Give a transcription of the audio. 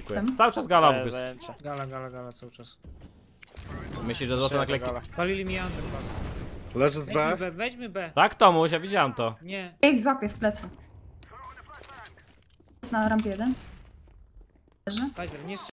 dziękuję. Tam. Cały czas gala mógł być. Zajęcie. Gala cały czas. Myślisz, że złote naklejki... Gala. Palili mi underpass. Leży z Weźmy B. B, weźmy B. Tak, Tomuś, ja widziałem to. Nie. Ja ich złapię w plecy. Jest na rampie jeden. Leży. Kaiser, nie